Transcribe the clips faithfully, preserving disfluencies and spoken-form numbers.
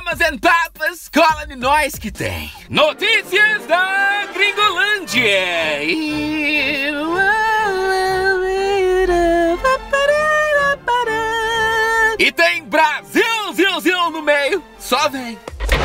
Mamas and papas, cola em nós que tem notícias da Gringolândia. E... e tem Brasil, zil, zil no meio. Só vem.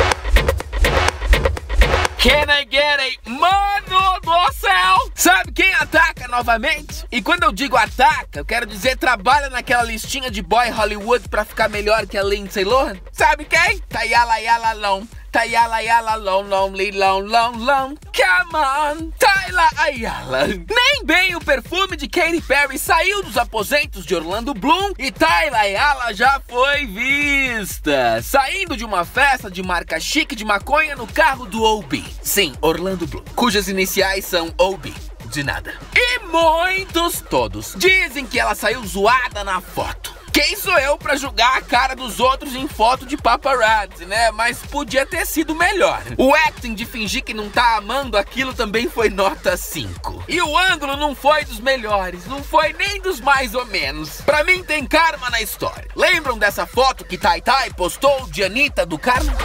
Can I get it? Mano do céu! Sabe quem ataca novamente? E quando eu digo ataca, eu quero dizer trabalha naquela listinha de boy Hollywood pra ficar melhor que a Lindsay Lohan. Sabe quem? Tayala Yala Long. Tayala Yala Long, Lonely Long, Long, Long. Come on! Tayla Ayala. Nem bem o perfume de Katy Perry saiu dos aposentos de Orlando Bloom e Tayla Ayala já foi vista saindo de uma festa de marca chique de maconha no carro do O B. Sim, Orlando Bloom, cujas iniciais são O B. De nada. E muitos todos dizem que ela saiu zoada na foto. Quem sou eu pra julgar a cara dos outros em foto de paparazzi, né? Mas podia ter sido melhor. O acting de fingir que não tá amando aquilo também foi nota cinco. E o ângulo não foi dos melhores, não foi nem dos mais ou menos. Pra mim tem karma na história. Lembram dessa foto que Tai Tai postou de Anitta do Karma?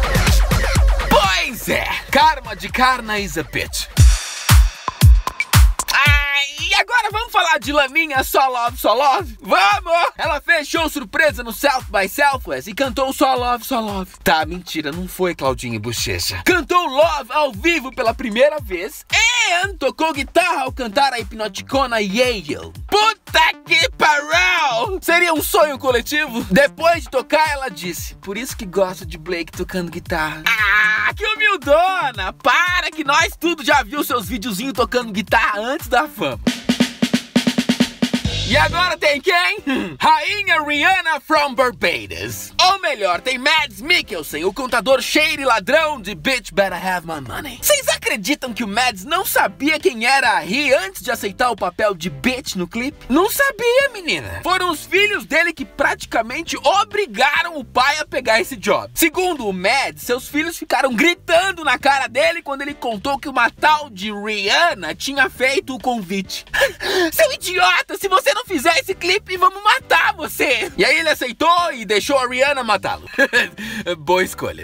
Pois é, karma de Karna is a bitch. E agora vamos falar de Laninha Só Love, Só Love? Vamos! Ela fez show surpresa no South by Southwest e cantou Só Love, Só Love. Tá, mentira, não foi Claudinha e Bochecha. Cantou Love ao vivo pela primeira vez e tocou guitarra ao cantar a hipnoticona Yale. Puta que pariu! Seria um sonho coletivo? Depois de tocar, ela disse: por isso que gosto de Blake tocando guitarra. Ah, que humildona! Para que nós tudo já viu seus videozinhos tocando guitarra antes da fama. E agora tem quem? Rainha Rihanna from Barbados. Ou melhor, tem Mads Mikkelsen, o contador cheiro e ladrão de Bitch Better Have My Money. Vocês acreditam que o Mads não sabia quem era a Ri antes de aceitar o papel de bitch no clipe? Não sabia, menina. Foram os filhos dele que praticamente obrigaram o pai a pegar esse job. Segundo o Mads, seus filhos ficaram gritando na cara dele quando ele contou que uma tal de Rihanna tinha feito o convite. Seu idiota, se você não fizer esse clipe, vamos matar você. E aí ele aceitou e deixou a Rihanna matá-lo. Boa escolha.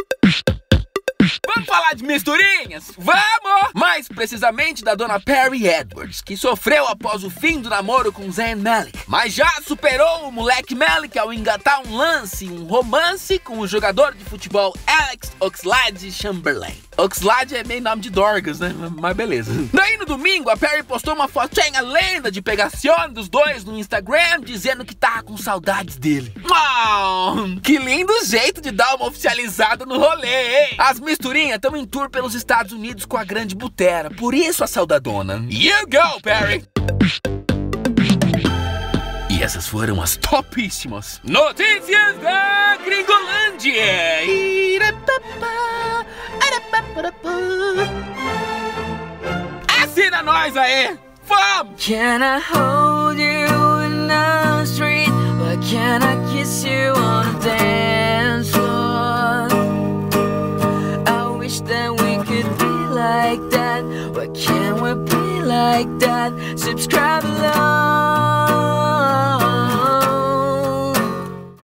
Vamos falar de misturinhas? Vamos! Mais precisamente da dona Perry Edwards, que sofreu após o fim do namoro com Zayn Malik, mas já superou o moleque Malik ao engatar um lance, um romance com o jogador de futebol Alex Oxlade-Chamberlain. Oxlade é meio nome de Dorgas, né? Mas beleza. Daí no domingo, a Perry postou uma fotinha lenda de pegação dos dois no Instagram, dizendo que tava com saudades dele. Oh, que lindo jeito de dar uma oficializada no rolê, hein? As misturinhas estão em tour pelos Estados Unidos com a grande Butera, por isso a saudadona. You go, Perry! E essas foram as topíssimas notícias da Gringolândia. Assina nós aí! Vamos! Can I hold you in the street? Or can I kiss you on the dance floor? I wish that we could be like that. Why can't we be like that? Subscribe below.